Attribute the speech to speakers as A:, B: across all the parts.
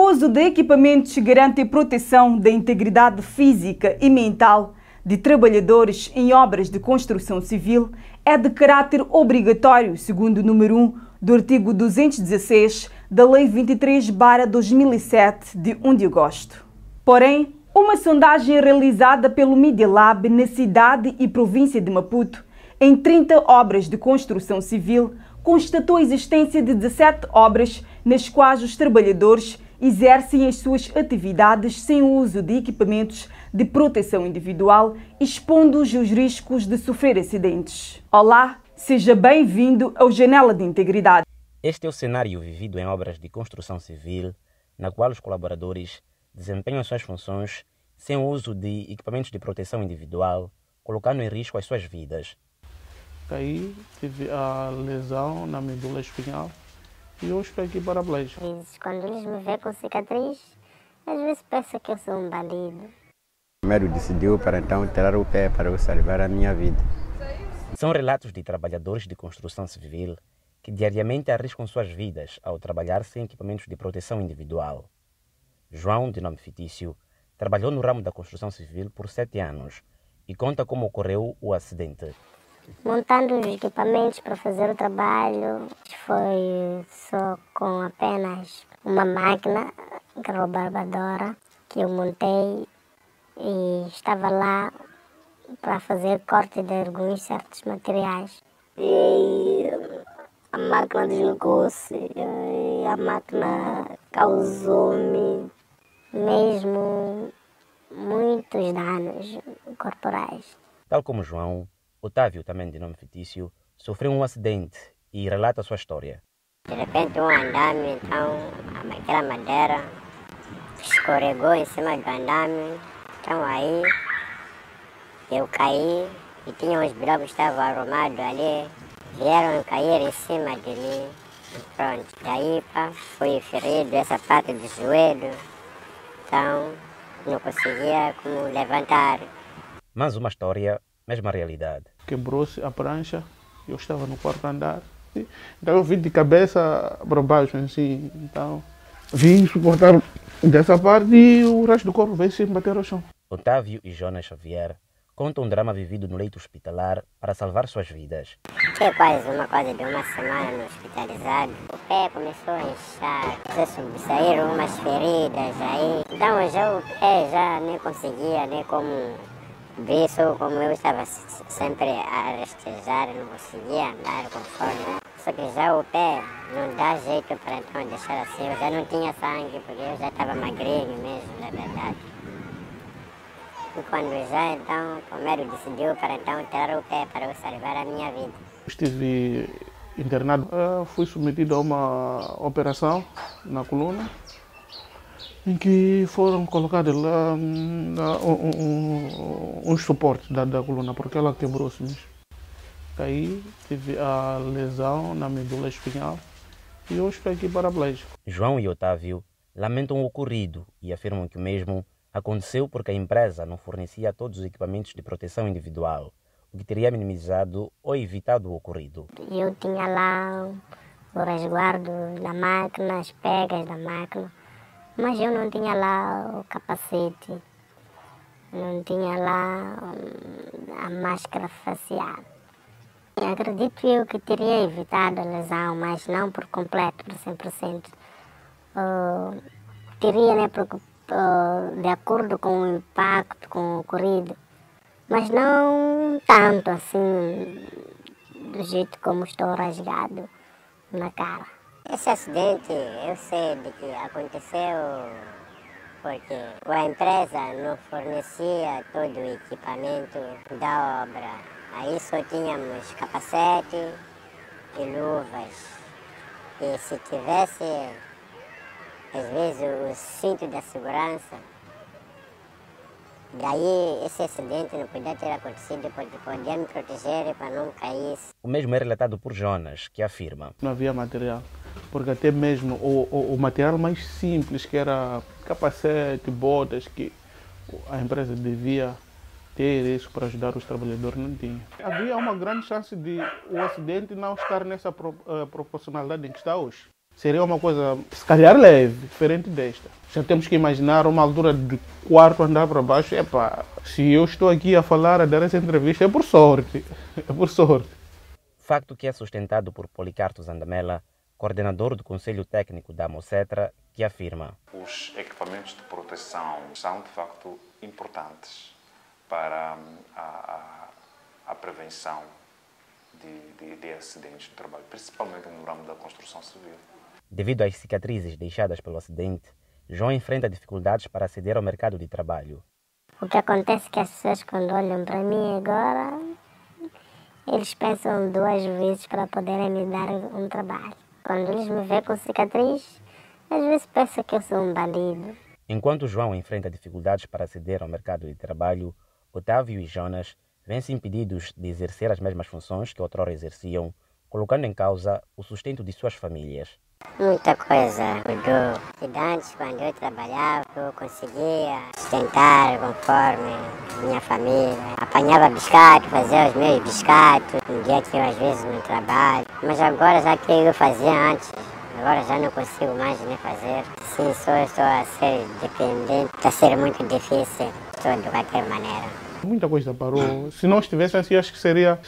A: uso de equipamentos garante a proteção da integridade física e mental de trabalhadores em obras de construção civil é de caráter obrigatório, segundo o número 1 do artigo 216 da Lei 23/2007, de 1 de agosto. Porém, uma sondagem realizada pelo Media Lab na cidade e província de Maputo, em 30 obras de construção civil, constatou a existência de 17 obras nas quais os trabalhadores exercem as suas atividades sem o uso de equipamentos de proteção individual, expondo-os aos riscos de sofrer acidentes. Olá, seja bem-vindo ao Janela de Integridade.
B: Este é o cenário vivido em obras de construção civil, na qual os colaboradores desempenham suas funções sem o uso de equipamentos de proteção individual, colocando em risco as suas vidas.
C: Caí, tive a lesão na medula espinhal e hoje estou aqui paraplégico.
D: Quando eles me veem com cicatriz, às vezes pensam que eu sou um bandido.
E: O médico decidiu para então tirar o pé para eu salvar a minha vida.
B: São relatos de trabalhadores de construção civil que diariamente arriscam suas vidas ao trabalhar sem equipamentos de proteção individual. João, de nome fictício, trabalhou no ramo da construção civil por 7 anos e conta como ocorreu o acidente.
D: Montando os equipamentos para fazer o trabalho, foi só com apenas uma máquina, barbadora, que eu montei e estava lá para fazer corte de alguns certos materiais. E a máquina deslocou-se e a máquina causou-me mesmo muitos danos corporais.
B: Tal como João, Otávio, também de nome fictício, sofreu um acidente e relata a sua história.
D: De repente um andame, então aquela madeira escorregou em cima do andame, então aí eu caí e tinha uns blocos que estavam arrumados ali, vieram cair em cima de mim. Pronto, daí fui ferido essa parte do joelho, então não conseguia como levantar.
B: Mas uma história, mesma realidade.
C: Quebrou-se a prancha, eu estava no quarto andar, então eu vim de cabeça para baixo, assim, então vim suportar dessa parte e o resto do corpo veio se bater ao chão.
B: Otávio e Jonas Xavier contam um drama vivido no leito hospitalar para salvar suas vidas.
D: Fiquei quase de uma semana no hospitalizado. O pé começou a inchar, saíram umas feridas aí. Então já o pé já nem conseguia, nem como ver, só como eu estava sempre a rastejar, não conseguia andar conforme. Só que já o pé não dá jeito para então deixar assim. Eu já não tinha sangue, porque eu já estava magrinho mesmo, na verdade. E quando já então o médico decidiu para então tirar o pé para eu salvar a minha vida.
C: Estive internado, fui submetido a uma operação na coluna, em que foram colocados lá uns suportes da coluna, porque ela quebrou-se mesmo. Caí, tive a lesão na medula espinhal e hoje estou aqui paraplégico.
B: João e Otávio lamentam o ocorrido e afirmam que o mesmo aconteceu porque a empresa não fornecia todos os equipamentos de proteção individual, o que teria minimizado ou evitado o ocorrido.
D: Eu tinha lá o resguardo da máquina, as pegas da máquina, mas eu não tinha lá o capacete, não tinha lá a máscara facial. Acredito eu que teria evitado a lesão, mas não por completo, por 100%. Teria, né, de acordo com o impacto, com o ocorrido, mas não tanto assim, do jeito como estou rasgado na cara. Esse acidente eu sei de que aconteceu porque a empresa não fornecia todo o equipamento da obra. Aí só tínhamos capacete e luvas. E se tivesse, às vezes, o cinto da segurança, daí esse acidente não podia ter acontecido porque podia me proteger para não cair.
B: O mesmo é relatado por Jonas, que afirma:
C: Não havia material, porque até mesmo o material mais simples, que era capacete, botas, que a empresa devia ter isso para ajudar os trabalhadores, não tinha. Havia uma grande chance de o acidente não estar nessa proporcionalidade em que está hoje. seria uma coisa, se calhar, leve, diferente desta. Já temos que imaginar uma altura de 4º andar para baixo. Epá, se eu estou aqui a falar, a dar essa entrevista, é por sorte. É por sorte.
B: Facto que é sustentado por Policarto Zandamela, coordenador do Conselho Técnico da Amocetra, que afirma:
F: os equipamentos de proteção são, de facto, importantes para a prevenção de acidentes de trabalho, principalmente no ramo da construção civil.
B: Devido às cicatrizes deixadas pelo acidente, João enfrenta dificuldades para aceder ao mercado de trabalho.
D: O que acontece é que as pessoas, quando olham para mim agora, eles pensam 2 vezes para poderem me dar um trabalho. Quando eles me veem com cicatriz, às vezes pensam que eu sou um bandido.
B: Enquanto João enfrenta dificuldades para aceder ao mercado de trabalho, Otávio e Jonas vêm-se impedidos de exercer as mesmas funções que outrora exerciam, colocando em causa o sustento de suas famílias.
D: Muita coisa mudou. E antes, quando eu trabalhava, eu conseguia sustentar conforme minha família. Apanhava biscato, fazia os meus biscatos. Um dia tinha às vezes no trabalho. Mas agora, já que eu fazia antes, agora já não consigo mais nem fazer. Sim, estou a ser dependente. Está a ser muito difícil, de qualquer maneira.
C: Muita coisa parou. Se não estivesse assim, acho que seria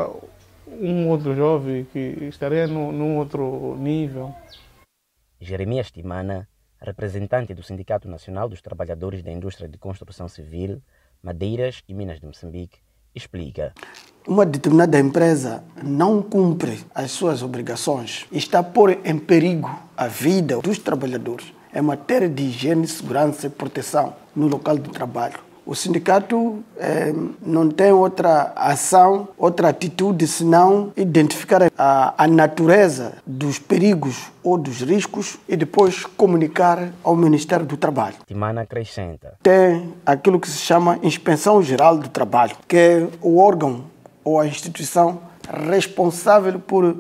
C: um outro jovem que estaria num outro nível.
B: Jeremias Timana, representante do Sindicato Nacional dos Trabalhadores da Indústria de Construção Civil, Madeiras e Minas de Moçambique, explica:
G: uma determinada empresa não cumpre as suas obrigações e está a pôr em perigo a vida dos trabalhadores em matéria de higiene, segurança e proteção no local de trabalho. O sindicato não tem outra ação, outra atitude, senão identificar a natureza dos perigos ou dos riscos e depois comunicar ao Ministério do Trabalho.
B: Timana acrescenta:
G: tem aquilo que se chama Inspeção Geral do Trabalho, que é o órgão ou a instituição responsável por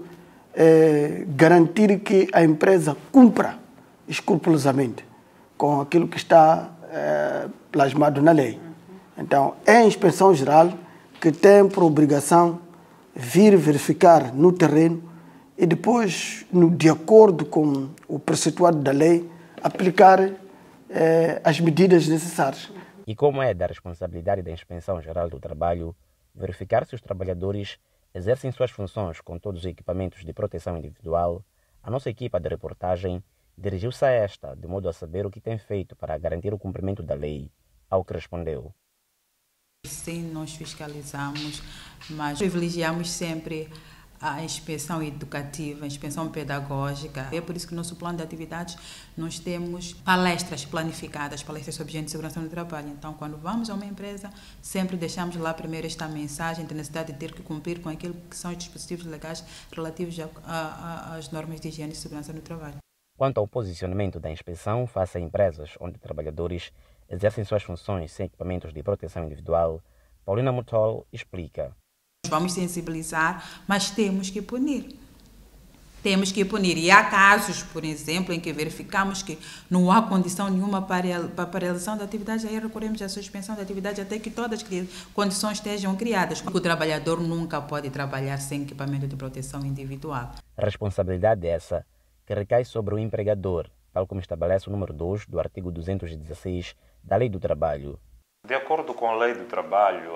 G: garantir que a empresa cumpra escrupulosamente com aquilo que está plasmado na lei. Então, é a Inspeção Geral que tem por obrigação vir verificar no terreno e depois, de acordo com o preceituado da lei, aplicar as medidas necessárias.
B: E como é da responsabilidade da Inspeção Geral do Trabalho verificar se os trabalhadores exercem suas funções com todos os equipamentos de proteção individual, a nossa equipa de reportagem dirigiu-se a esta, de modo a saber o que tem feito para garantir o cumprimento da lei, ao que respondeu:
H: sim, nós fiscalizamos, mas privilegiamos sempre a inspeção educativa, a inspeção pedagógica. É por isso que no nosso plano de atividades nós temos palestras planificadas, palestras sobre higiene e segurança no trabalho. Então, quando vamos a uma empresa, sempre deixamos lá primeiro esta mensagem de necessidade de ter que cumprir com aquilo que são os dispositivos legais relativos às normas de higiene e segurança no trabalho.
B: Quanto ao posicionamento da inspeção face a empresas onde trabalhadores exercem suas funções sem equipamentos de proteção individual, Paulina Mutol explica:
H: vamos sensibilizar, mas temos que punir. Temos que punir. E há casos, por exemplo, em que verificamos que não há condição nenhuma para a paralisação da atividade, aí recorremos à suspensão da atividade até que todas as condições estejam criadas. O trabalhador nunca pode trabalhar sem equipamento de proteção individual.
B: A responsabilidade é essa que recai sobre o empregador, tal como estabelece o número 2 do artigo 216 da Lei do Trabalho.
F: De acordo com a Lei do Trabalho,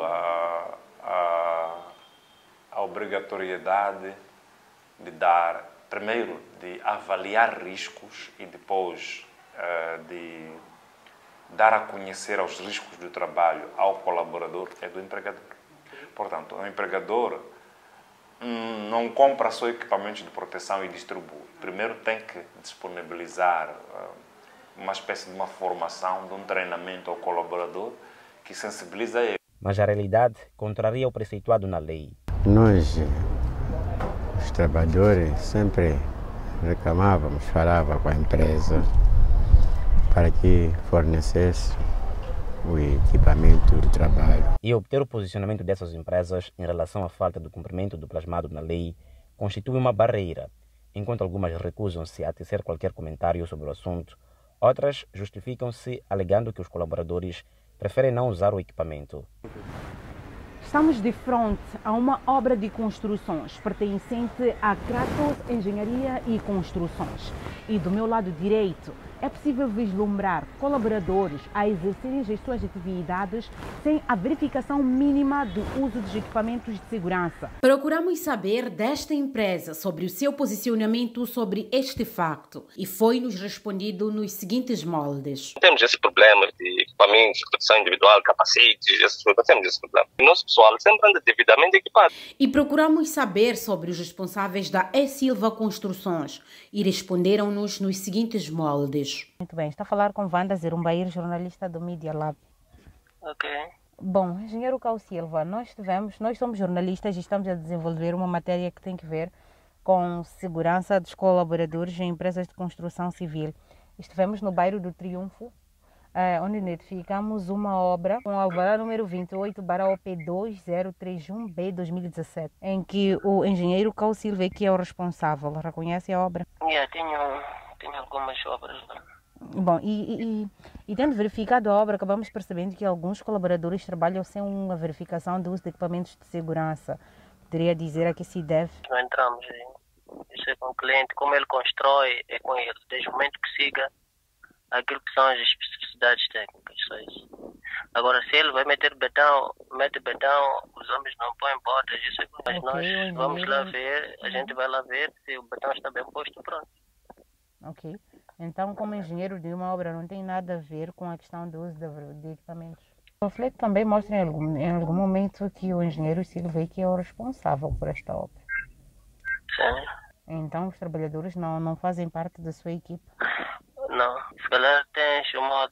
F: a obrigatoriedade de primeiro, de avaliar riscos e depois de dar a conhecer os riscos do trabalho ao colaborador é do empregador. Portanto, o empregador não compra só equipamentos de proteção e distribui. Primeiro tem que disponibilizar uma espécie de uma formação, de um treinamento ao colaborador que sensibiliza ele.
B: Mas a realidade contraria o preceituado na lei.
E: Nós, os trabalhadores, sempre reclamávamos, falávamos com a empresa para que fornecesse o equipamento de trabalho.
B: E obter o posicionamento dessas empresas em relação à falta do cumprimento do plasmado na lei constitui uma barreira, enquanto algumas recusam-se a tecer qualquer comentário sobre o assunto, outras justificam-se alegando que os colaboradores preferem não usar o equipamento.
A: Estamos de frente a uma obra de construções pertencente à Kratos Engenharia e Construções. E do meu lado direito é possível vislumbrar colaboradores a exercerem as suas atividades sem a verificação mínima do uso dos equipamentos de segurança. Procuramos saber desta empresa sobre o seu posicionamento sobre este facto e foi-nos respondido nos seguintes moldes.
I: Temos esse problema de equipamentos de proteção individual, capacetes, essas coisas, temos esse problema. O nosso pessoal sempre anda devidamente equipado.
A: E procuramos saber sobre os responsáveis da E. Silva Construções e responderam-nos nos seguintes moldes. Muito bem, está a falar com Wanda Zerumbair, jornalista do Media Lab.
I: Ok.
A: Bom, engenheiro Cao Silva, nós somos jornalistas e estamos a desenvolver uma matéria que tem que ver com segurança dos colaboradores em empresas de construção civil. Estivemos no bairro do Triunfo, onde identificamos uma obra com alvará número 28/OP2031B 2017, em que o engenheiro Cao Silva que é o responsável. Reconhece a obra?
I: Tenho algumas obras lá.
A: Bom, e tendo verificado a obra, acabamos percebendo que alguns colaboradores trabalham sem uma verificação do uso de equipamentos de segurança. Poderia dizer a que se deve?
I: Não entramos isso é com o cliente, como ele constrói, é com ele. Desde o momento que siga aquilo que são as especificidades técnicas, só isso. Agora, se ele vai meter betão, mete betão, os homens não põem portas, isso é com mas nós vamos lá ver, a gente vai lá ver se o betão está bem posto, pronto.
A: Ok. Então, como engenheiro de uma obra, não tem nada a ver com a questão do uso de equipamentos. O panfleto também mostra em algum momento que o engenheiro Silva que é o responsável por esta obra.
I: Sim.
A: Então, os trabalhadores não fazem parte da sua equipe?
I: Não. Se calhar tens uma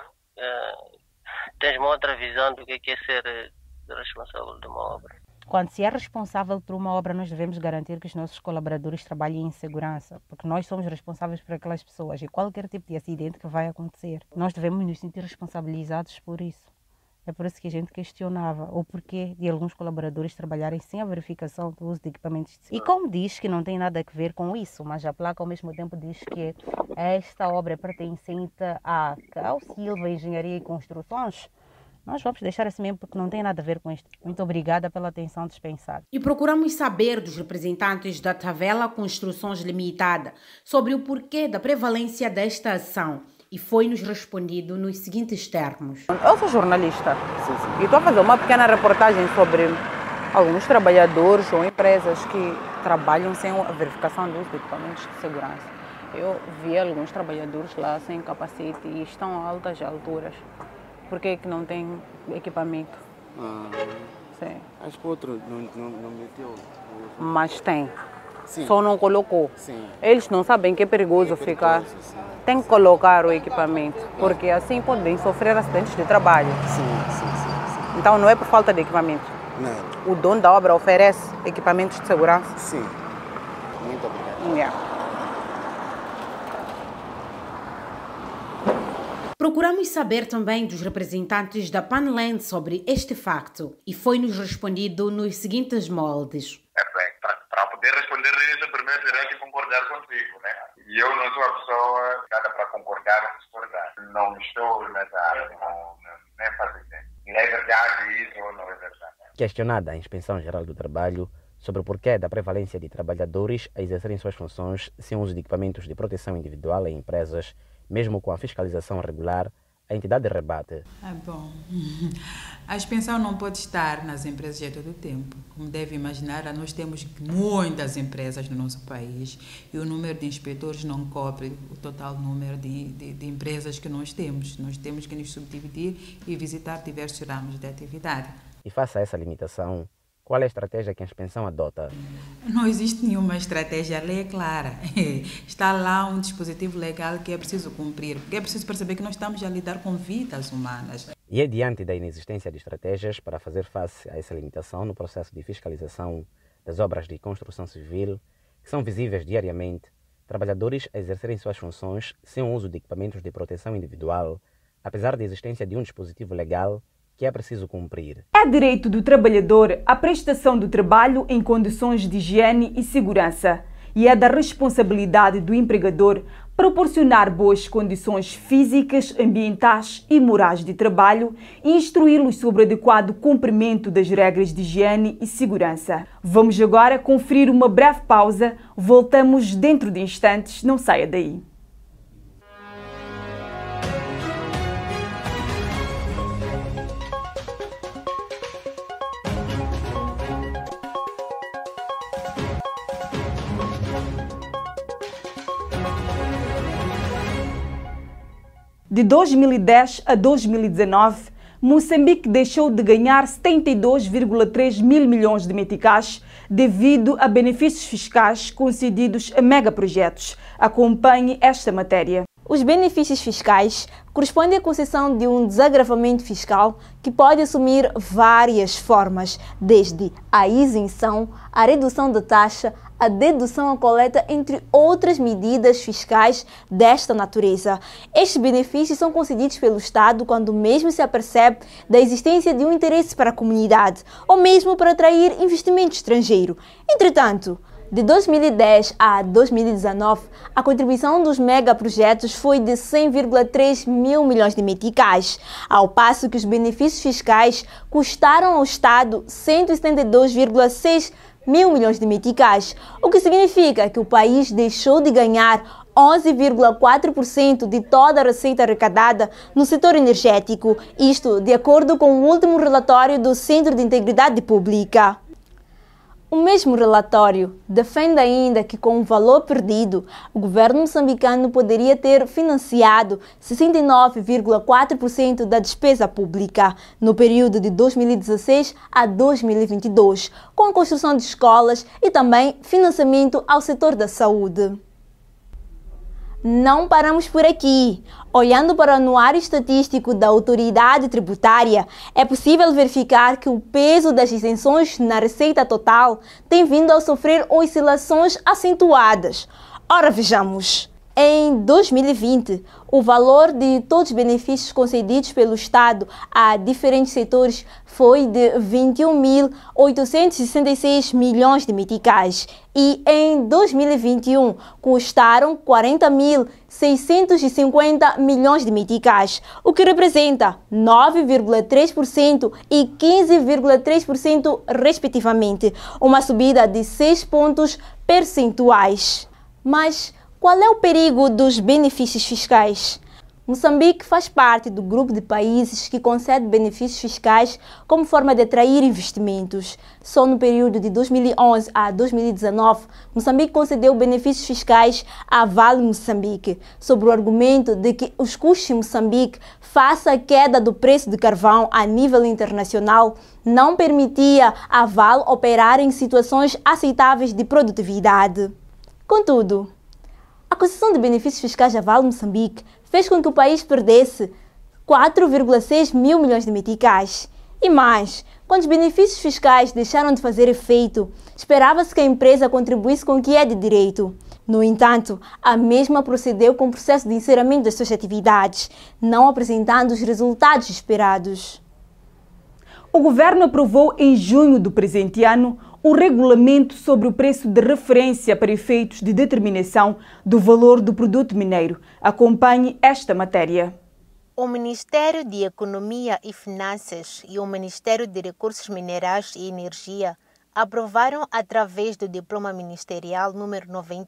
I: outra visão do que é ser responsável de uma obra.
A: Quando se é responsável por uma obra, nós devemos garantir que os nossos colaboradores trabalhem em segurança, porque nós somos responsáveis por aquelas pessoas e qualquer tipo de acidente que vai acontecer, nós devemos nos sentir responsabilizados por isso. É por isso que a gente questionava o porquê de alguns colaboradores trabalharem sem a verificação do uso de equipamentos de segurança. E como diz que não tem nada a ver com isso, mas a placa ao mesmo tempo diz que esta obra é pertencente à Cao Silva Engenharia e Construções, nós vamos deixar assim mesmo porque não tem nada a ver com isto. Muito obrigada pela atenção dispensada. E procuramos saber dos representantes da Tavela Construções Limitada sobre o porquê da prevalência desta ação. E foi-nos respondido nos seguintes termos. Eu sou jornalista e estou a fazer uma pequena reportagem sobre alguns trabalhadores ou empresas que trabalham sem a verificação do uso de equipamentos de segurança. Eu vi alguns trabalhadores lá sem capacete e estão a altas alturas. Por que não tem equipamento? Sim.
J: Acho que o outro não meteu.
A: Mas tem.
J: Sim.
A: Só não colocou.
J: Sim.
A: Eles não sabem que é perigoso ficar.
J: Sim.
A: Tem que colocar o equipamento, porque assim podem sofrer acidentes de trabalho.
J: Sim.
A: Então não é por falta de equipamento.
J: Não.
A: O dono da obra oferece equipamentos de segurança.
J: Sim. Muito obrigado.
A: Yeah. Procuramos saber também dos representantes da Panland sobre este facto e foi-nos respondido nos seguintes moldes.
K: Para poder responder isso, primeiro terá que concordar contigo, né? E eu não sou a pessoa cada para concordar ou discordar. Não estou nessa área, nem faço ideia. É verdade isso ou não é verdade?
B: Questionada a Inspeção Geral do Trabalho sobre o porquê da prevalência de trabalhadores a exercerem suas funções sem uso de equipamentos de proteção individual em empresas, mesmo com a fiscalização regular, a entidade rebate.
H: Bom, a inspeção não pode estar nas empresas a todo o tempo. Como deve imaginar, nós temos muitas empresas no nosso país e o número de inspetores não cobre o total número de empresas que nós temos. Nós temos que nos subdividir e visitar diversos ramos de atividade.
B: E face a essa limitação, qual é a estratégia que a inspeção adota?
H: Não existe nenhuma estratégia, a lei é clara. Está lá um dispositivo legal que é preciso cumprir, porque é preciso perceber que nós estamos a lidar com vidas humanas.
B: E é diante da inexistência de estratégias para fazer face a essa limitação no processo de fiscalização das obras de construção civil, que são visíveis diariamente, trabalhadores a exercerem suas funções sem o uso de equipamentos de proteção individual, apesar da existência de um dispositivo legal que é preciso cumprir.
A: É direito do trabalhador a prestação do trabalho em condições de higiene e segurança e é da responsabilidade do empregador proporcionar boas condições físicas, ambientais e morais de trabalho e instruí-los sobre o adequado cumprimento das regras de higiene e segurança. Vamos agora conferir uma breve pausa. Voltamos dentro de instantes. Não saia daí. De 2010 a 2019, Moçambique deixou de ganhar 72,3 mil milhões de meticais devido a benefícios fiscais concedidos a megaprojetos. Acompanhe esta matéria.
L: Os benefícios fiscais correspondem à concessão de um desagravamento fiscal que pode assumir várias formas, desde a isenção, a redução da taxa, a dedução à coleta, entre outras medidas fiscais desta natureza. Estes benefícios são concedidos pelo Estado quando mesmo se apercebe da existência de um interesse para a comunidade, ou mesmo para atrair investimento estrangeiro. Entretanto, de 2010 a 2019, a contribuição dos megaprojetos foi de 100,3 mil milhões de meticais, ao passo que os benefícios fiscais custaram ao Estado 172,6 mil milhões de meticais, o que significa que o país deixou de ganhar 11,4% de toda a receita arrecadada no setor energético, isto de acordo com o último relatório do Centro de Integridade Pública. O mesmo relatório defende ainda que, com o valor perdido, o governo moçambicano poderia ter financiado 69,4% da despesa pública no período de 2016 a 2022, com a construção de escolas e também financiamento ao setor da saúde. Não paramos por aqui. Olhando para o anuário estatístico da autoridade tributária, é possível verificar que o peso das isenções na receita total tem vindo a sofrer oscilações acentuadas. Ora, vejamos. Em 2020, o valor de todos os benefícios concedidos pelo Estado a diferentes setores foi de 21.866 milhões de meticais e em 2021 custaram 40.650 milhões de meticais, o que representa 9,3% e 15,3% respectivamente, uma subida de 6 pontos percentuais. Mas qual é o perigo dos benefícios fiscais? Moçambique faz parte do grupo de países que concede benefícios fiscais como forma de atrair investimentos. Só no período de 2011 a 2019, Moçambique concedeu benefícios fiscais à Vale Moçambique, sob o argumento de que os custos em Moçambique, face à queda do preço de carvão a nível internacional, não permitia à Vale operar em situações aceitáveis de produtividade. Contudo, a concessão de benefícios fiscais à Vale Moçambique fez com que o país perdesse 4,6 mil milhões de meticais. E mais, quando os benefícios fiscais deixaram de fazer efeito, esperava-se que a empresa contribuísse com o que é de direito. No entanto, a mesma procedeu com o processo de encerramento das suas atividades, não apresentando os resultados esperados.
A: O governo aprovou em junho do presente ano o regulamento sobre o preço de referência para efeitos de determinação do valor do produto mineiro. Acompanhe esta matéria.
M: O Ministério de Economia e Finanças e o Ministério de Recursos Minerais e Energia aprovaram, através do Diploma Ministerial número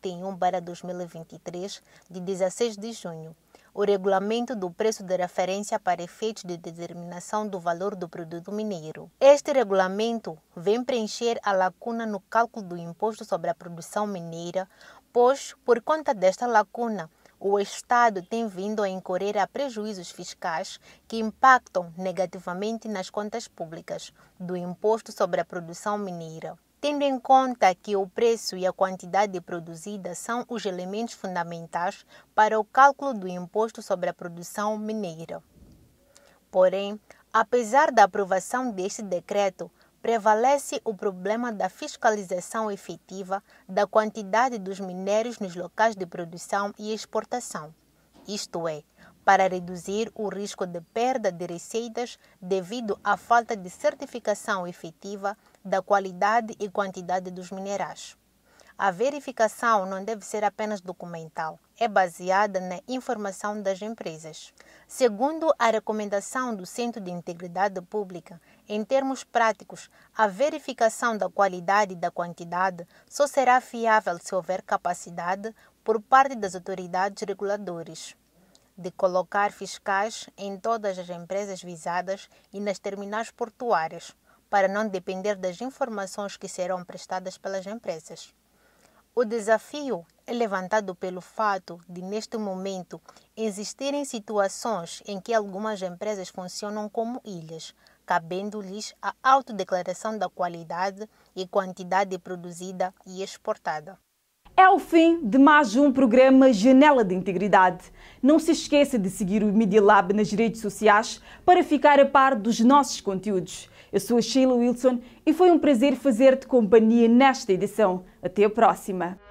M: 91/2023, de 16 de junho, o regulamento do preço de referência para efeitos de determinação do valor do produto mineiro. Este regulamento vem preencher a lacuna no cálculo do imposto sobre a produção mineira, pois, por conta desta lacuna, o Estado tem vindo a incorrer a prejuízos fiscais que impactam negativamente nas contas públicas do imposto sobre a produção mineira. Tendo em conta que o preço e a quantidade produzida são os elementos fundamentais para o cálculo do imposto sobre a produção mineira. Porém, apesar da aprovação deste decreto, prevalece o problema da fiscalização efetiva da quantidade dos minérios nos locais de produção e exportação, isto é, para reduzir o risco de perda de receitas devido à falta de certificação efetiva da qualidade e quantidade dos minerais. A verificação não deve ser apenas documental, é baseada na informação das empresas. Segundo a recomendação do Centro de Integridade Pública, em termos práticos, a verificação da qualidade e da quantidade só será fiável se houver capacidade por parte das autoridades reguladoras de colocar fiscais em todas as empresas visadas e nas terminais portuárias, para não depender das informações que serão prestadas pelas empresas. O desafio é levantado pelo fato de, neste momento, existirem situações em que algumas empresas funcionam como ilhas, cabendo-lhes a autodeclaração da qualidade e quantidade produzida e exportada.
A: É o fim de mais um programa Janela de Integridade. Não se esqueça de seguir o Media Lab nas redes sociais para ficar a par dos nossos conteúdos. Eu sou a Sheila Wilson e foi um prazer fazer-te companhia nesta edição. Até a próxima!